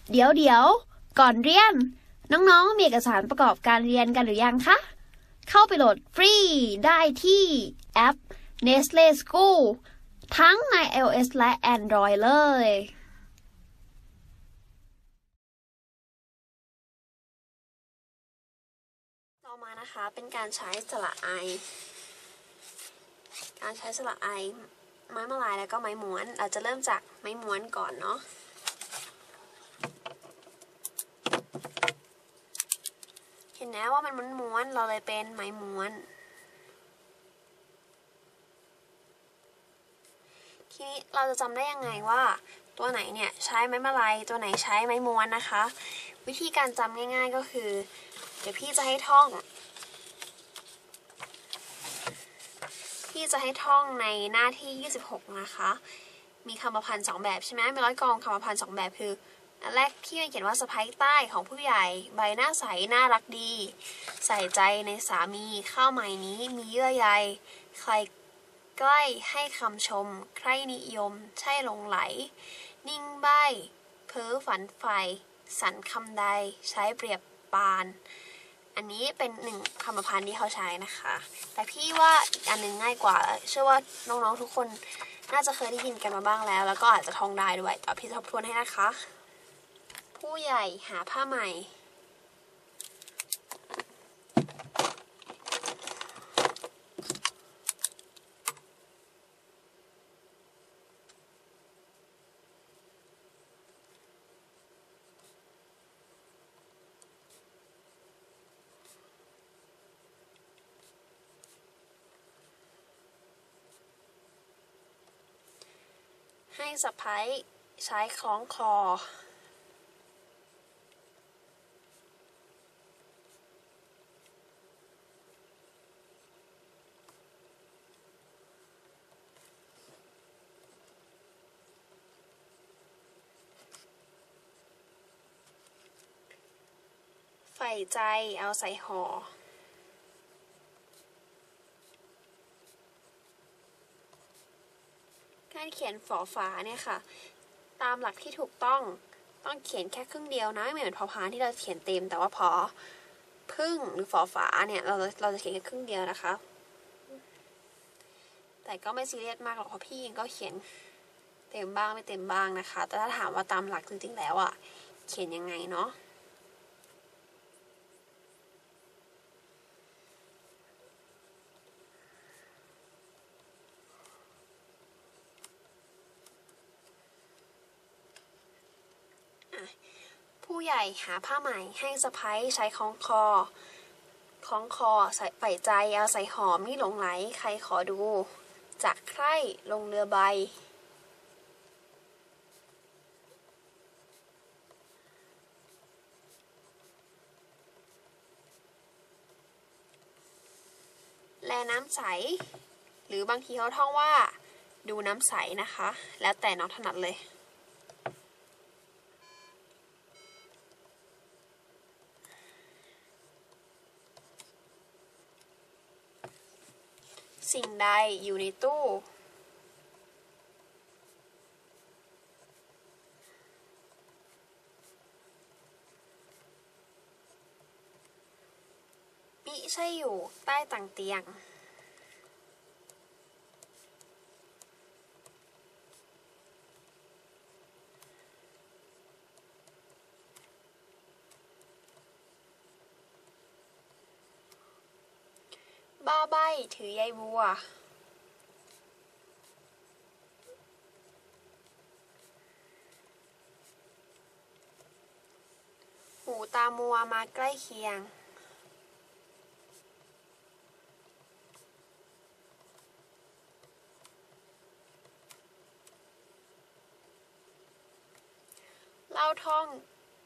เดี๋ยวก่อนเรียนน้องๆมีเอกสารประกอบการเรียนกันหรือยังคะเข้าไปโหลดฟรีได้ที่แอป Nestle School ทั้งใน iOS และ Android เลยต่อมานะคะเป็นการใช้สระไอไม้มาลายแล้วก็ไม้ม้วนเราจะเริ่มจากไม้ม้วนก่อนเนาะเห็นนะว่ามันม้วนเราเลยเป็นไม้ม้วนทีนี้เราจะจำได้ยังไงว่าตัวไหนเนี่ยใช้ไม้มาลายตัวไหนใช้ไม้ม้วนนะคะวิธีการจำง่ายๆก็คือเดี๋ยวพี่จะให้ท่องในหน้าที่26นะคะมีคำประพันธ์2แบบใช่ไหมมีร้อยกองคำประพันธ์2แบบคืออันแรกพี่เขียนว่าสะใภ้ใต้ของผู้ใหญ่ใบหน้าใสน่ารักดีใส่ใจในสามีข้าวใหม่นี้มีเยื่อใยใครใกล้ให้คำชมใครนิยมใช่หลงไหลนิ่งใบ้เพ้อฝันใฝ่สรรคำใดใช้เปรียบปานอันนี้เป็น1คำประพันธ์ที่เขาใช้นะคะแต่พี่ว่าอีกอันนึงง่ายกว่าเชื่อว่าน้องๆทุกคนน่าจะเคยได้ยินกันมาบ้างแล้วก็อาจจะท่องได้ด้วยแต่พี่ทบทวนให้นะคะผู้ใหญ่หาผ้าใหม่ให้สะใภ้ใช้คล้องคอใฝ่ใจเอาใส่ห่อการเขียนฝอฝาเนี่ยค่ะตามหลักที่ถูกต้องเขียนแค่ครึ่งเดียวนะไม่เหมือนพอพานที่เราเขียนเต็มแต่ว่าพอพึ่งหรือฝอฝาเนี่ยเราจะเขียนแค่ครึ่งเดียวนะคะแต่ก็ไม่ซีเรียสมากหรอกเพราะพี่เองก็เขียนเต็มบ้างไม่เต็มบ้างนะคะแต่ถ้าถามว่าตามหลักจริงๆแล้วอ่ะเขียนยังไงเนาะผู้ใหญ่หาผ้าใหม่ให้สะใภ้ใช้คล้องคอใส่ใฝ่ใจเอาใส่หอมนี่หลงไหลใครขอดูจากใคร่ลงเรือใบแลน้ำใสหรือบางทีเขาท่องว่าดูน้ำใสนะคะแล้วแต่น้องถนัดเลยสิ่งใดอยู่ในตู้มิใช่อยู่ใต้ต่างเตียงบ้าใบ้ถือใยบัวหูตามัวมาใกล้เคียงเล่าท่อง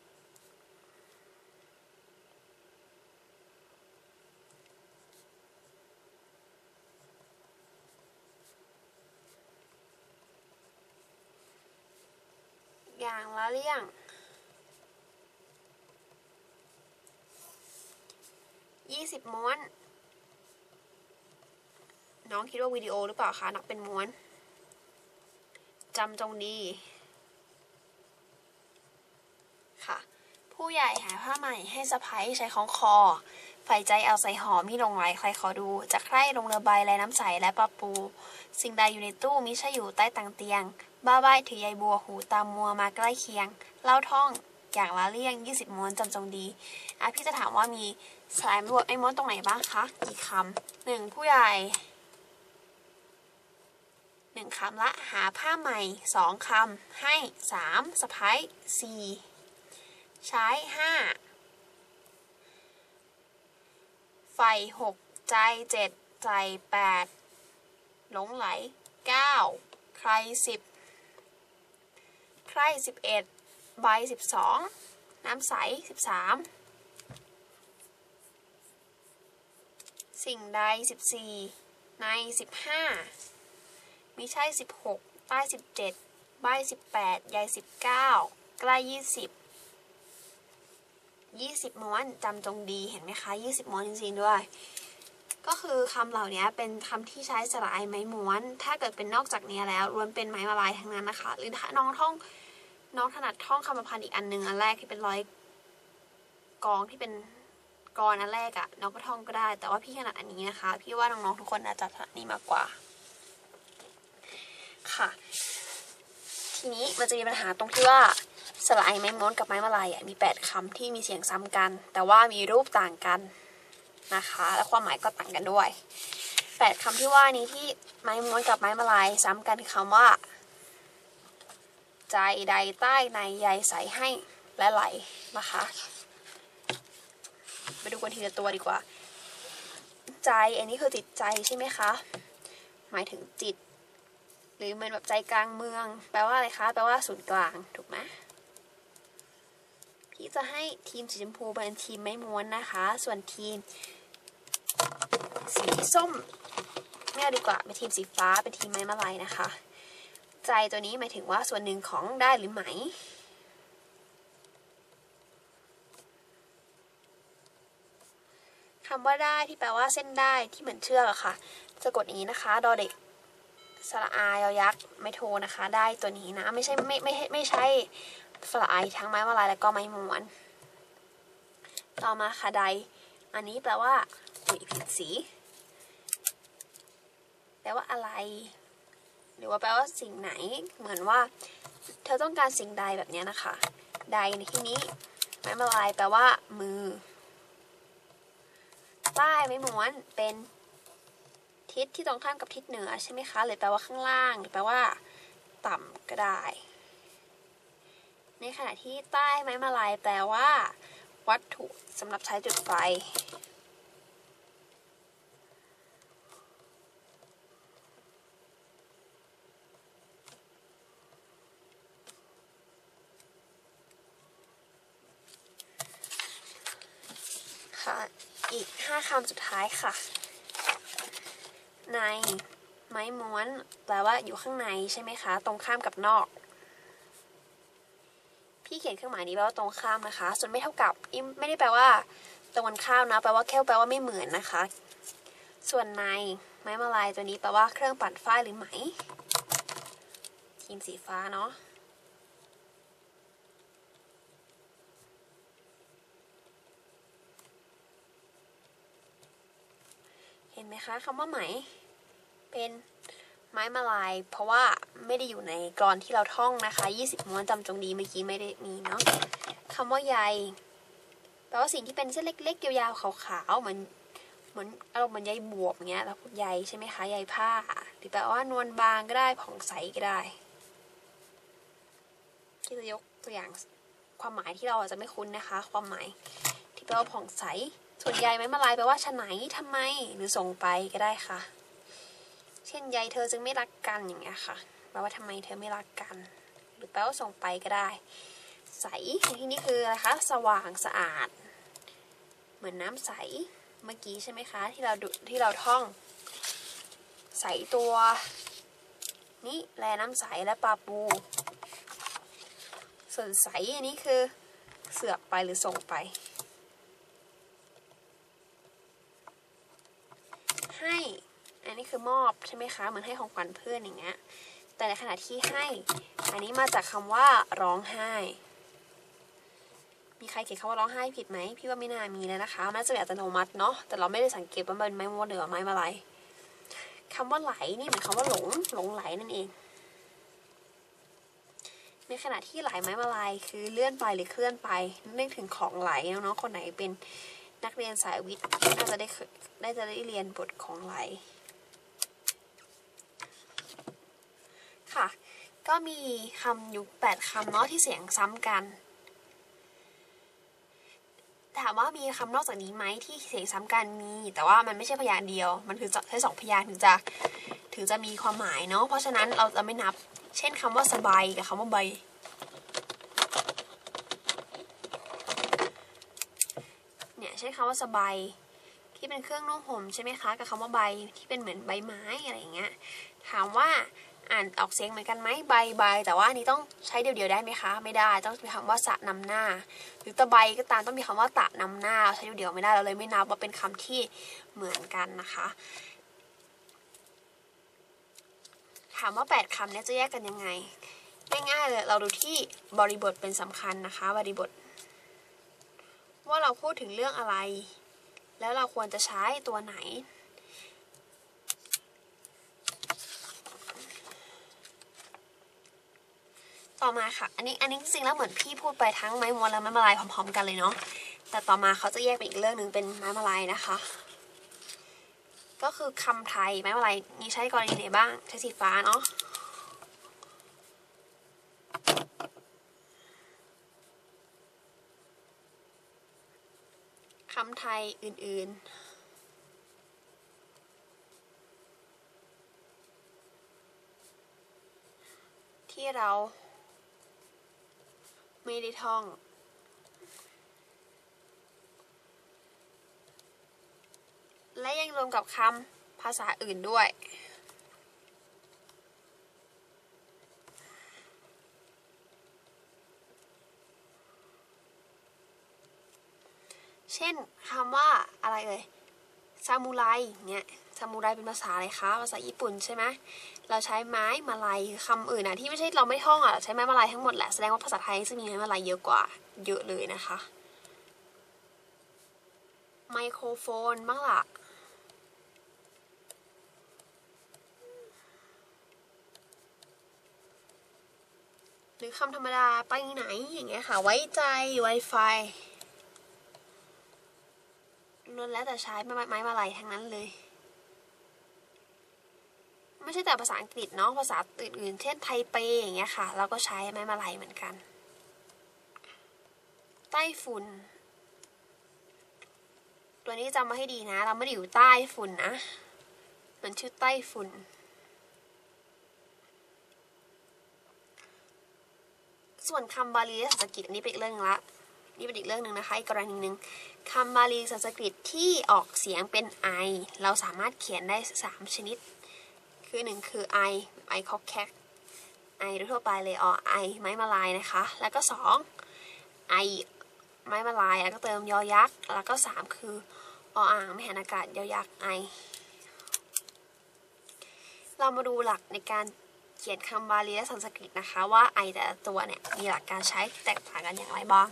อย่างละเรื่อง20 ม้วนน้องคิดว่าวิดีโอหรือเปล่าคะนับเป็นม้วนจำจงดีใหญ่หาผ้าใหม่ให้สะพ้ายใช้คล้องคอฝ่ายใจเอาใส่หอมมิลงไหลใครขอดูจะใคร่ลงเรือใบและน้ำใสและปลาปูสิ่งใดอยู่ในตู้มิใช่อยู่ใต้ต่างเตียงบ้าใบถือใยบัวหูตามมัวมาใกล้เคียงเล่าท่องอย่างละเลี่ยง20ม้วนจำจงดีพี่จะถามว่ามีสลายบวกไอ้ม้วนตรงไหนบ้างคะกี่คำ1ผู้ใหญ่1คำละหาผ้าใหม่2คำให้3สะพ้าย4ใช้5ไฟ6ใจ7ใจ8หลงไหล9ใคร10ใคร11ใบ12น้ำใส13สิ่งใด14ใน15มิใช่16ใต้17ใบ18ใย19ใกล้20ม้วนจำจงดีเห็นไหมคะ20ม้วนจริงๆด้วยก็คือคำเหล่านี้เป็นคำที่ใช้สระไอไม้ม้วนถ้าเกิดเป็นนอกจากนี้แล้วล้วนเป็นไม้มาลายทั้งนั้นนะคะหรือถ้าน้องถนัดท่องคำประพันธ์อีกอันนึงอันแรกที่เป็นร้อยกองที่เป็นกรอันแรกน้องก็ท่องก็ได้แต่ว่าพี่ถนัดอันนี้นะคะพี่ว่าน้องๆทุกคนอาจจะถนัดนี้มากกว่าค่ะทีนี้มันจะมีปัญหาตรงที่ว่าสระไอไม้ม้วนกับไม้มาลายมี8คำที่มีเสียงซ้ำกันแต่ว่ามีรูปต่างกันนะคะและความหมายก็ต่างกันด้วย8คำที่ว่านี้ที่ไม้ม้วนกับไม้มาลายซ้ำกันคือคำว่าใจใดใต้ในใยใสให้และไหลนะคะไปดูกันทีละตัวดีกว่าใจอันนี้คือจิตใจใช่ไหมคะหมายถึงจิตหรือเหมือนแบบใจกลางเมืองแปลว่าอะไรคะแปลว่าศูนย์กลางถูกไหมพี่จะให้ทีมสีชมพูเป็นทีมไม้ม้วนนะคะส่วนทีมสีส้มไม่เอาดีกว่าเป็นทีมสีฟ้าเป็นทีมไม้มาลายนะคะใจตัวนี้หมายถึงว่าส่วนหนึ่งของได้หรือไหมคำว่าได้ที่แปลว่าเส้นได้ที่เหมือนเชือกอะค่ะสะกดอย่างนี้นะคะดอเด็กสระอายอยักษ์ไม่โทนะคะได้ตัวนี้นะไม่ใช่สระอายทั้งไม้มาลายแล้วก็ไม้ม้วนต่อมาค่ะใดอันนี้แปลว่าผิดสีแปลว่าอะไรหรือว่าแปลว่าสิ่งไหนเหมือนว่าเธอต้องการสิ่งใดแบบนี้นะคะใดในที่นี้ไม้มาลายแปลว่ามือใต้ไม้ม้วนเป็นทิศที่ตรงข้ามกับทิศเหนือใช่ไหมคะหรือแปลว่าข้างล่างหรือแปลว่าต่ำก็ได้ในขณะที่ใต้ไม้มาลายแปลว่าวัตถุสำหรับใช้จุดไฟค่ะอีก5คำสุดท้ายค่ะในไม้ม้วนแปลว่าอยู่ข้างในใช่ไหมคะตรงข้ามกับนอกพี่เขียนเครื่องหมายนี้แปลว่าตรงข้ามนะคะส่วนไม่เท่ากับไม่ได้แปลว่าตรงกันข้ามนะแปลว่าแปลว่าไม่เหมือนนะคะส่วนในไม้มาลายตัวนี้แปลว่าเครื่องปั่นฝ้ายหรือไหมทีมสีฟ้าเนาะเห็นไหมคะคำว่าไหมเป็นไม้มาลายเพราะว่าไม่ได้อยู่ในกลอนที่เราท่องนะคะ20ม้วนจำจงดีเมื่อกี้ไม่ได้มีเนาะคำว่าใยแปลว่าสิ่งที่เป็นเส้นเล็กๆยาวๆขาวๆเหมือนอารมณ์เหมือนใยบวบอย่างเงี้ยเราพูดใยใช่ไหมคะใยผ้าหรือแปลว่านวลบางก็ได้ผ่องใสก็ได้ที่จะยกตัวอย่างความหมายที่เราอาจจะไม่คุ้นนะคะความหมายที่แปลว่าผ่องใสส่วนใยไม้มาลายแปลว่าฉะไหนทำไมหรือส่งไปก็ได้ค่ะเช่นใยเธอจึงไม่รักกันอย่างเงี้ยค่ะแปลว่าทำไมเธอไม่รักกันหรือแปลว่าส่งไปก็ได้ใสในที่นี้คืออะไรคะสว่างสะอาดเหมือนน้ำใสเมื่อกี้ใช่ไหมคะที่เราท่องใสตัวนี้แลน้ำใสและปลาปูส่วนใสอันนี้คือเสือกไปหรือส่งไปให้อันนี้คือมอบใช่ไหมคะเหมือนให้ของขวัญเพื่อนอย่างเงี้ยแต่ในขณะที่ให้อันนี้มาจากคำว่าร้องไห้มีใครเขียนคำว่าร้องไห้ผิดไหมพี่ว่าไม่น่ามีเลยนะคะน่าจะเป็นอัตโนมัติเนาะแต่เราไม่ได้สังเกตว่ามันเป็นไม้มดหรือไม้มาลัยคำว่าไหลนี่เหมือนคำว่าหลงไหลนั่นเองในขณะที่ไหลไม้มาลัยคือเลื่อนไปหรือเคลื่อนไปนึกถึงของไหลน้องๆคนไหนเป็นนักเรียนสายวิทย์น่าจะได้เรียนบทของไหลค่ะก็มีคำอยู่8คำเนาะที่เสียงซ้ำกันถามว่ามีคำนอกจากนี้ไหมที่เสียงซ้ำกันมีแต่ว่ามันไม่ใช่พยางค์เดียวมันคือใช้2พยางค์ถึงจะมีความหมายเนาะเพราะฉะนั้นเราจะไม่นับเช่นคำว่าสบายกับคำว่าใบเนี่ยเช่นคำว่าสบายที่เป็นเครื่องนุ่งห่มใช่ไหมคะกับคำว่าใบที่เป็นเหมือนใบไม้อะไรอย่างเงี้ยถามว่าอ่านออกเสียงเหมือนกันไหมใบแต่ว่าอันนี้ต้องใช้เดียวๆได้ไหมคะไม่ได้ต้องมีคำว่าสะนำหน้าหรือตะใบก็ตามต้องมีคำว่าตะนำหน้าใช้เดียวๆไม่ได้เราเลยไม่นับว่าเป็นคำที่เหมือนกันนะคะถามว่า8คำนี้จะแยกกันยังไงง่ายๆเลยเราดูที่บริบทเป็นสำคัญนะคะบริบทว่าเราพูดถึงเรื่องอะไรแล้วเราควรจะใช้ตัวไหนต่อมาค่ะอันนี้จริงๆแล้วเหมือนพี่พูดไปทั้งไม้มดและไม้มาลัยพร้อมๆกันเลยเนาะแต่ต่อมาเขาจะแยกเป็นอีกเรื่องหนึ่งเป็นไม้มาลัยนะคะก็คือคำไทยไม้มาลัยมีใช้กรณีไหนบ้างใช้สีฟ้าเนาะคำไทยอื่นๆที่เราไม่ได้ท่องและยังรวมกับคำภาษาอื่นด้วยเช่นคำว่าอะไรซามูไรเนี่ยซามูไรเป็นภาษาอะไรคะภาษาญี่ปุ่นใช่ไหมเราใช้ไม้มาลัยคำอื่นที่ไม่ใช่เราไม่ท่องใช้ไม้มาลัยทั้งหมดแหละแสดงว่าภาษาไทยจะมีไม้มาลัยเยอะกว่าเยอะเลยนะคะไมโครโฟนบ้างล่ะหรือคำธรรมดาไปไหนอย่างเงี้ยค่ะไว้ใจ Wi-Fi ล้วนแล้วแต่ใช้ไม้มาลัยทั้งนั้นเลยไม่ใช่แต่ภาษาอังกฤษเนาะภาษาอื่นๆเช่นไทเปอย่างเงี้ยค่ะเราก็ใช้ไม้มาลัยเหมือนกันไต้ฝุ่นตัวนี้จำมาให้ดีนะเราไม่ได้อยู่ใต้ฝุ่นนะมันชื่อไต้ฝุ่นส่วนคำบาลีและสันสกฤตอันนี้เป็นอีกเรื่องละนี่เป็นอีกเรื่องหนึ่งนะคะอีกกรณีหนึ่งคำบาลีสันสกฤตที่ออกเสียงเป็นไอเราสามารถเขียนได้3ชนิดคือ1คือไอคอกแคกไอทั่วไปเลยไอไม้มาลายนะคะแล้วก็2ไอไม้มาลายแล้วก็เติมยอยักษ์แล้วก็3คืออ่างไม่หันอากาศยอยักษ์ไอเรามาดูหลักในการเขียนคำบาลีและสันสกฤตนะคะว่าไอแต่ละตัวเนี่ยมีหลักการใช้แตกต่างกันอย่างไรบ้าง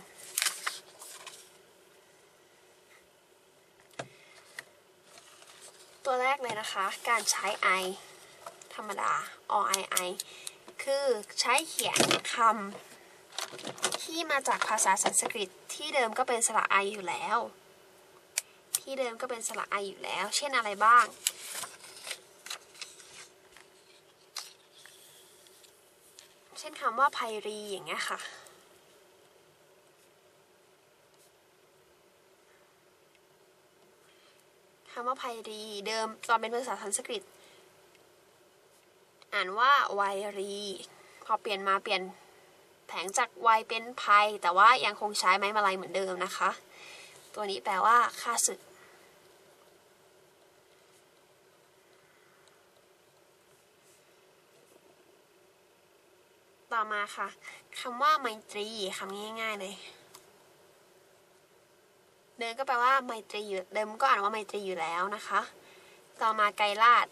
ตัวแรกเลยนะคะการใช้ไอธรรมดาไอคือใช้เขียนคำที่มาจากภาษาสันสกฤตที่เดิมก็เป็นสระไออยู่แล้วเช่นอะไรบ้างเช่นคำว่าไพรีอย่างเงี้ยค่ะคำว่าไพรีเดิมตอนเป็นภาษาสันสกฤตอ่านว่าไวรีพอเปลี่ยนแผงจากไวเป็นไพแต่ว่ายังคงใช้ไม้มาลัยเหมือนเดิมนะคะตัวนี้แปลว่าฆ่าศึกต่อมาค่ะคำว่าไมตรีคำง่ายๆเลยเดิมก็แปลว่าไมตรีอยู่เดิมก็อ่านว่าไมตรีอยู่แล้วนะคะต่อมาไกรลาด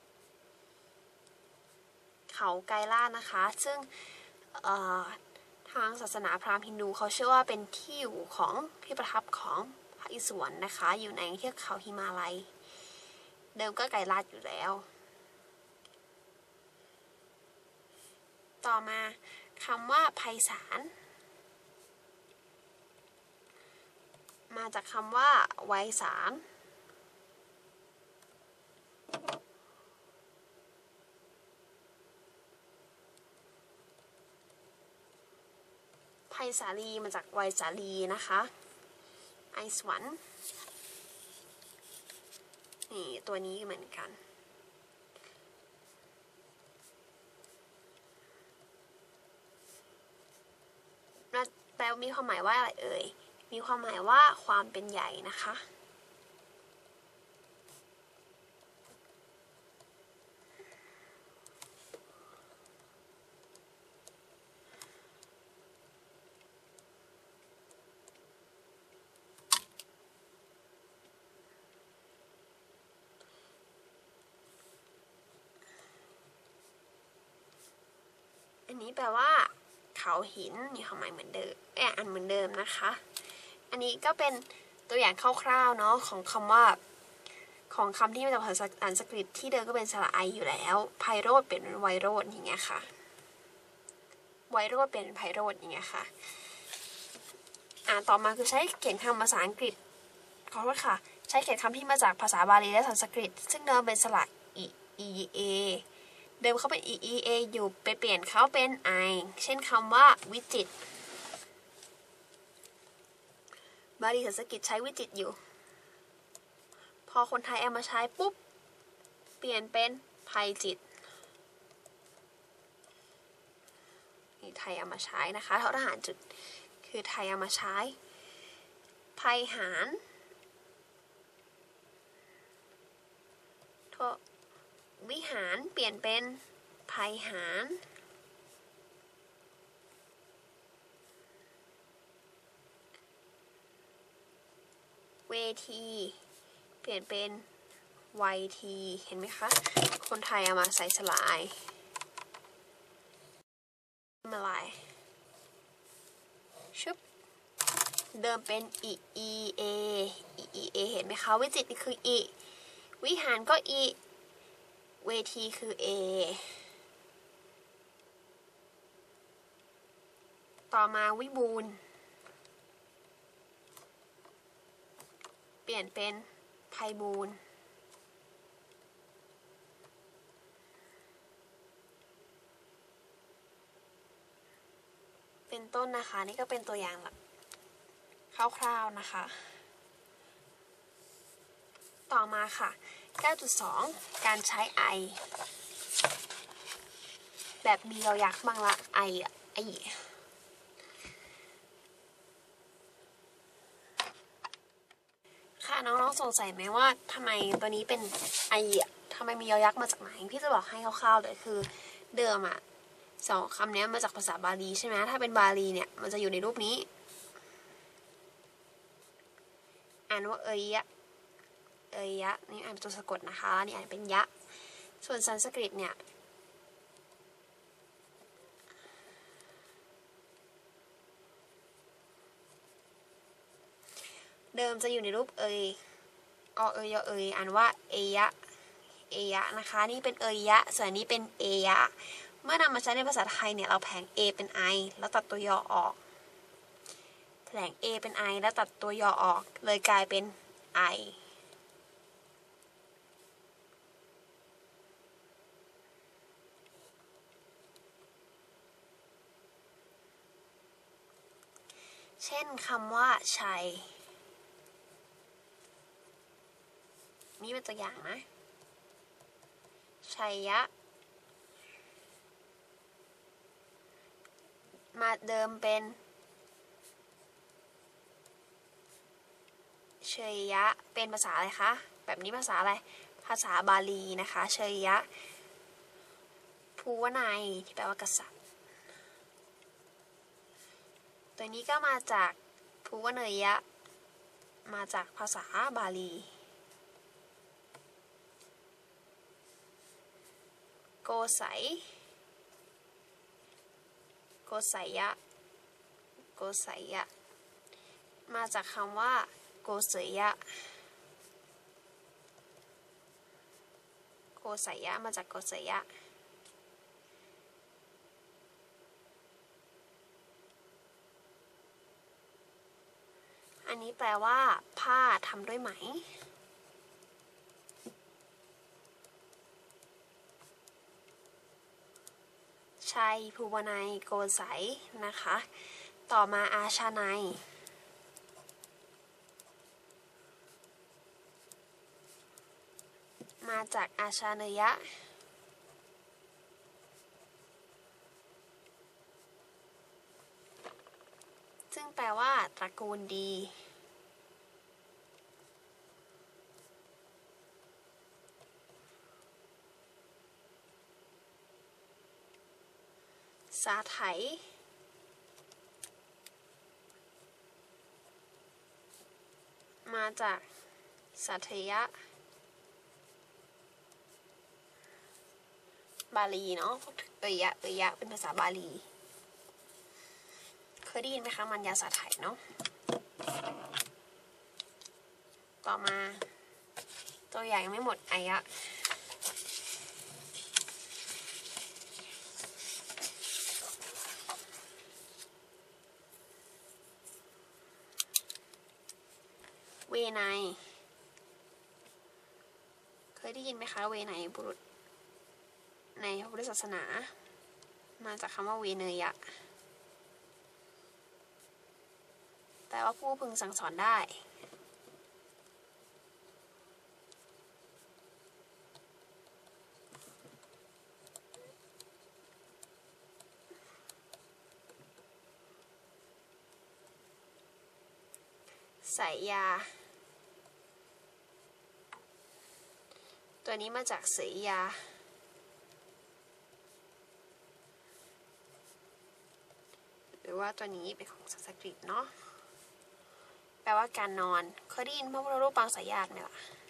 เขาไกรลาดนะคะซึ่งถางศาสนาพราหมณ์ฮินดูเขาเชื่อว่าเป็นที่อยู่ของที่ประทับของพระอิศวรนะคะอยู่ในเทือกเขาหิมาลัยเดิมก็ไกลลาดอยู่แล้วต่อมาคำว่าไพศาลมาจากคำว่าไวสาลไพศาลีมาจากไวสาลีนะคะไอสวรรค์นี่ตัวนี้เหมือนกันแปลมีความหมายว่าอะไรเอ่ยมีความหมายว่าความเป็นใหญ่นะคะอันนี้แปลว่าเขาหินมีความหมายเหมือนเดิมอันเหมือนเดิมนะคะอันนี้ก็เป็นตัวอย่างคร่าวๆเนาะของคำว่าของคำที่มาจากภาษาสันสกฤตที่เดิมก็เป็นสระไออยู่แล้วไพโรธเปลี่ยนเป็นไวโรธอย่างเงี้ยค่ะไวโรธเปลี่ยนเป็นไพโรธอย่างเงี้ยค่ะต่อมาคือใช้เขียนคำภาษาอังกฤษขอโทษค่ะใช้เขียนคำที่มาจากภาษาบาลีและสันสกฤตซึ่งเดิมเป็นสระe aเดิมเขาเป็น EEA อยู่ไปเปลี่ยนเขาเป็น I เช่นคำว่าวิจิตรบาลีสันสกฤตใช้วิจิตรอยู่พอคนไทยเอามาใช้ปุ๊บเปลี่ยนเป็นไพจิตรนี่ไทยเอามาใช้นะคะเท่าทหารจุดคือไทยเอามาใช้ไพหารวิหารเปลี่ยนเป็นไพหารเวทีเปลี่ยนเป็นไวทีเห็นไหมคะคนไทยเอามาใส่สลายมาลายชุบเดิมเป็น EEA เห็นไหมคะวิจิตรนี่คือ E วิหารก็ E เวทีคือ A ต่อมาวิบูลย์เปลี่ยนเป็นไพบูลย์เป็นต้นนะคะนี่ก็เป็นตัวอย่างแบบคร่าวๆนะคะต่อมาค่ะ 9.2 การใช้ I แบบมียอยักษ์บ้างละ I ค่ะน้องๆสงสัยไหมว่าทำไมตัวนี้เป็น I ทำไมมียอยักษ์มาจากไหนพี่จะบอกให้คร่าวๆเลยคือเดิมสองคำนี้มาจากภาษาบาลีใช่ไหมถ้าเป็นบาลีเนี่ยมันจะอยู่ในรูปนี้อ่านว่าเอยะนี่อ่านเป็นตัวสะกดนะคะนี่อ่านเป็นยะส่วนสันสกฤตเนี่ยเดิมจะอยู่ในรูปเอยยอเอยอ่านว่าเอยะนะคะนี่เป็นเอยะส่วนนี้เป็นเอยะเมื่อนำมาใช้ในภาษาไทยเนี่ยเราแผลง a เป็น I แล้วตัดตัวยอออกแผลง a เป็น I แล้วตัดตัวยอออกเลยกลายเป็น Iเช่นคำว่าชัยนี่เป็นตัวอย่างนะชัยยะมาเดิมเป็นเชยยะเป็นภาษาอะไรคะแบบนี้ภาษาอะไรภาษาบาลีนะคะเชยยะภูวนัยที่แปลว่ากษัตริย์ตัวนี้ก็มาจากภูวเนยยะมาจากภาษาบาลีโกสัยยะโกไสยะมาจากคำว่าโกเสยะโกไสยะมาจากโกเสยะอันนี้แปลว่าผ้าทำด้วยไหมชัยภูวนัยโกไสนะคะต่อมาอาชานัยมาจากอาชาเนยะซึ่งแปลว่าตระกูลดีสาไถมาจากสาเทยะบาลีเนาะเอยะเป็นภาษาบาลีเคยได้ยินไหมคะมันยาสาไถเนาะต่อมาตัวอย่างยังไม่หมดอายะเวไนเคยได้ยินไหมคะเวไนบุรุษในพระพุทธศาสนามาจากคำว่าเวเนยะแปลว่าผู้พึงสั่งสอนได้สายยาตัวนี้มาจากเสยยาหรือว่าตัวนี้เป็นของสันสกฤตเนาะแปลว่าการนอนเคยได้ยินพระพุทธรูปปางสายญาติไหมล่ะ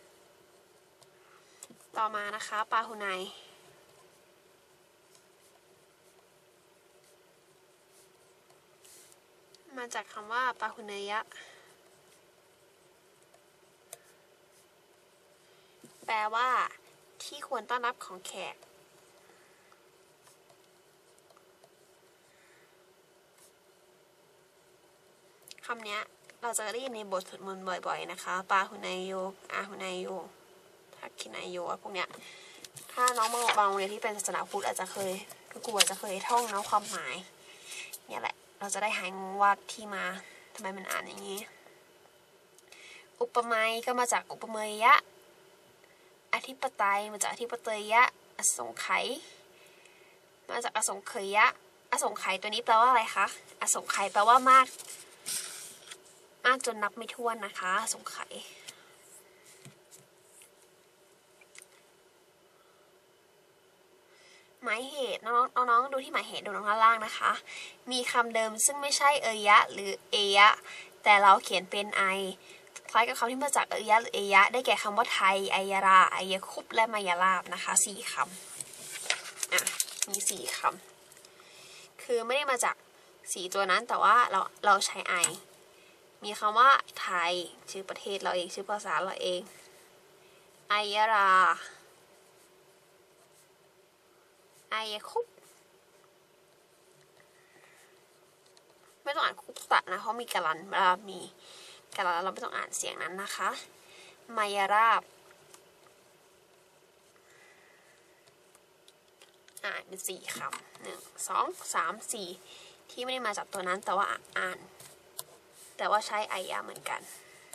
ต่อมานะคะปาหุนัยมาจากคำว่าปาหุเนยะแปลว่าที่ควรต้อนรับของแขกคำนี้เราจะได้ยินในบทสวดมนต์บ่อยๆนะคะปาหุนายโยอาหุนายโยทักขินายโยพวกเนี้ยถ้าน้องบางโรงเรียนที่เป็นศาสนาพุทธอาจจะเคยครูอาจจะเคยท่องเนาะความหมายเนี่ยแหละเราจะได้หายงงว่าที่มาทำไมมันอ่านอย่างนี้อุปมาก็มาจากอุปเมยะอธิปไตยมาจากอธิปไตยะอสงไขยมาจากอสงไขยะอสงไขยตัวนี้แปลว่าอะไรคะอสงไขยแปลว่ามากจนนับไม่ถ้วนนะคะอสงไขยหมายเหตุน้องดูที่หมายเหตุดูน้องด้านล่างนะคะมีคำเดิมซึ่งไม่ใช่เอยะหรือเอยะแต่เราเขียนเป็นไอคล้ายกับคำที่มาจากเอยะหรือเอยะได้แก่คำว่าไทยไอยาราไอยคุปและมายาลาบนะคะ4 คำมี4 คำคือไม่ได้มาจาก4 ตัวนั้นแต่ว่าเราใช้ไอมีคำว่าไทยชื่อประเทศเราเองชื่อภาษาเราเองไอยาราไอยคุปไม่ต้องอ่านคุปตะนะเพราะมีกาลันเวลามีกาลันเราไม่ต้องอ่านเสียงนั้นนะคะมายาราบเป็น4 คำ1 2 3 4ที่ไม่ได้มาจากตัวนั้นแต่ว่าอ่านแต่ว่าใช้ไอยะเหมือนกัน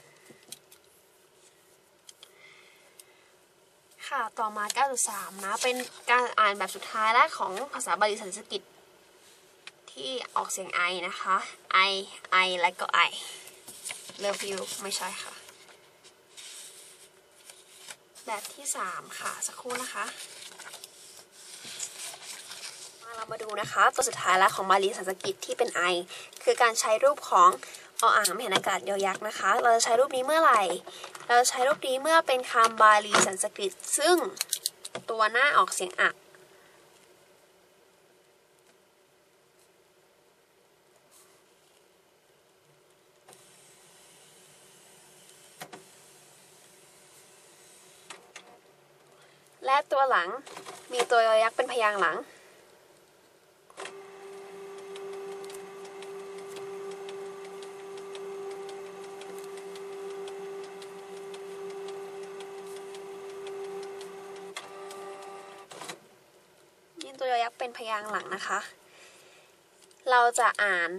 ค่ะต่อมา 9.3 นะเป็นการอ่านแบบสุดท้ายและของภาษาบาลีสันสกฤตที่ออกเสียงไอนะคะไอและก็ไอ love you ไม่ใช่ค่ะแบบที่3ค่ะสักครู่นะคะเรามาดูนะคะตัวสุดท้ายแล้วของบาลีสันสกฤตที่เป็นไอคือการใช้รูปของอ่างไม่เห็นอากาศยอยักษ์นะคะเราจะใช้รูปนี้เมื่อไหร่เราจะใช้รูปนี้เมื่อเป็นคำบาลีสันสกฤตซึ่งตัวหน้าออกเสียงอะและตัวหลังมีตัวยอยักษ์เป็นพยางค์หลังตัวยอยักษ์เป็นพยางค์หลังนะคะเราจะอ่าน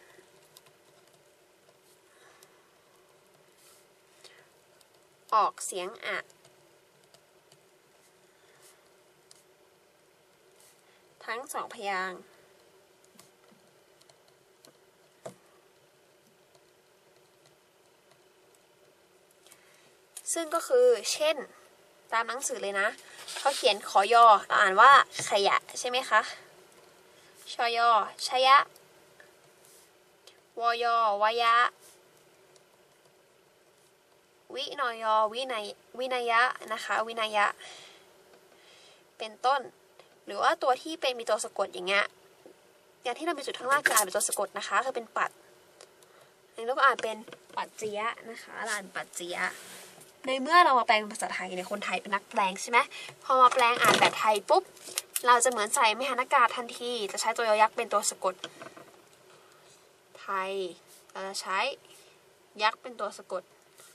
ออกเสียงอะทั้งสองพยางค์ซึ่งก็คือเช่นตามหนังสือเลยนะเขาเขียนขอยอเราอ่านว่าขยะใช่ไหมคะชยชยะวยวยะวินยวินัยะนะคะวินัยะเป็นต้นหรือว่าตัวที่เป็นมีตัวสะกดอย่างเงี้ยอย่างที่เรามีจุดข้างล่างคืออ่านเป็นตัวสะกดนะคะคือเป็นปัดอันนี้เราก็อ่านเป็นปัจจิยะนะคะอ่านปัจจิยะในเมื่อเรามาแปลงเป็นภาษาไทยในคนไทยเป็นนักแปลงใช่ไหมพอมาแปลงอ่านแบบไทยปุ๊บเราจะเหมือนใส่มหานากาศทันทีจะใช้ตัวยอยักษ์เป็นตัวสะกดไทยเราจะใช้ยักษ์เป็นตัวสะกด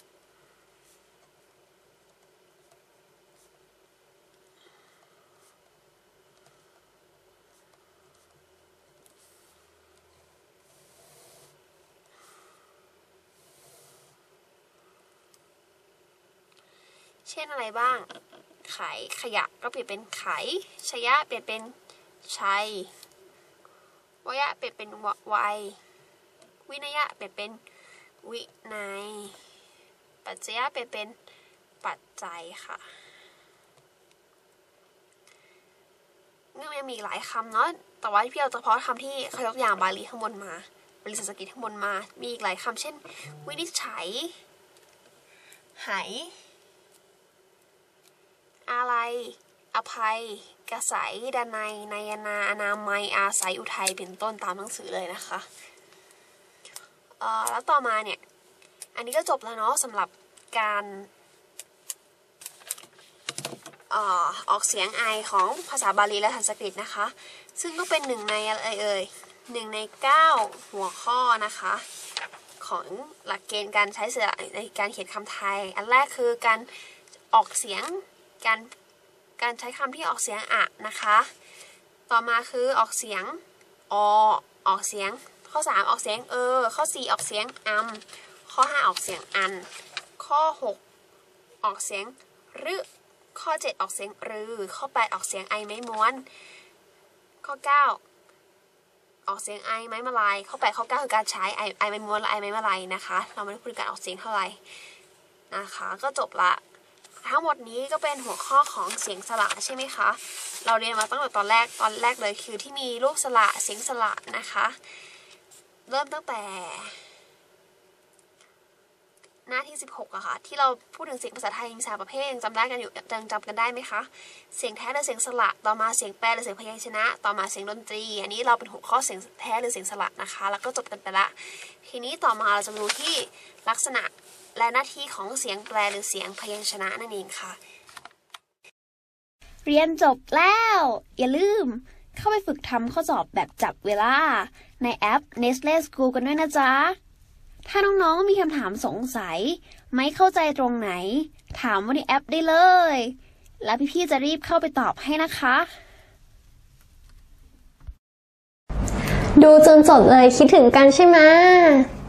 เช่นอะไรบ้างไขขยะก็เปลี่ยนเป็นไขชยะเปลี่ยนเป็นชัยวยะเปลี่ยนเป็นวัยวินัยะเปลี่ยนเป็นวินัยปัจจยะเปลี่ยนเป็นปัจจัยค่ะนี่ยังมีหลายคำเนาะแต่ว่าพี่เอาเฉพาะคำที่เขายกอย่างบาลีข้างบนมาบาลีสันสกฤตข้างบนมามีอีกหลายคำเช่นวินิจฉัยไหอะไรอภัยกระสายดนัยนายนาอนามัยอาศัยอุทัยเป็นต้นตามหนังสือเลยนะคะแล้วต่อมาเนี่ยอันนี้ก็จบแล้วเนาะสำหรับการออกเสียงไอของภาษาบาลีและสันสกฤตนะคะซึ่งก็เป็นหนึ่งในอะไร1 ใน 9หัวข้อนะคะของหลักเกณฑ์การใช้สระในการเขียนคำไทยอันแรกคือการออกเสียงการใช้คำที่ออกเสียงอะนะคะต่อมาคือออกเสียงออกเสียงข้อ3ออกเสียงข้อ4ออกเสียงข้อ5ออกเสียงอันข้อ6ออกเสียงรึข้อ7ออกเสียงรือข้อ8ออกเสียงไอไม้ม้วนข้อ9ออกเสียงไอไม้มาลายข้อ8ข้อ9คือการใช้ไอไม้ม้วนและไอไม้มาลายนะคะเราไม่ได้พูดการออกเสียงเท่าไหร่นะคะก็จบละทั้งหมดนี้ก็เป็นหัวข้อของเสียงสระใช่ไหมคะเราเรียนมาตั้งแต่ตอนแรกเลยคือที่มีรูปสระเสียงสระนะคะเริ่มตั้งแต่หน้าที่16อะค่ะที่เราพูดถึงเสียงภาษาไทยมี3ประเภทจำได้กันอยู่จำกันได้ไหมคะเสียงแท้หรือเสียงสระต่อมาเสียงแปรหรือเสียงพยัญชนะต่อมาเสียงดนตรีอันนี้เราเป็นหัวข้อเสียงแท้หรือเสียงสระนะคะแล้วก็จบกันไปละทีนี้ต่อมาเราจะดูที่ลักษณะและหน้าที่ของเสียงแปรหรือเสียงพยัญชนะนั่นเองค่ะเรียนจบแล้วอย่าลืมเข้าไปฝึกทำข้อสอบแบบจับเวลาในแอป Nestle School กันด้วยนะจ๊ะถ้าน้องๆมีคำถามสงสัยไม่เข้าใจตรงไหนถามว่าในแอปได้เลยแล้วพี่ๆจะรีบเข้าไปตอบให้นะคะดูจนจบเลยคิดถึงกันใช่ไหม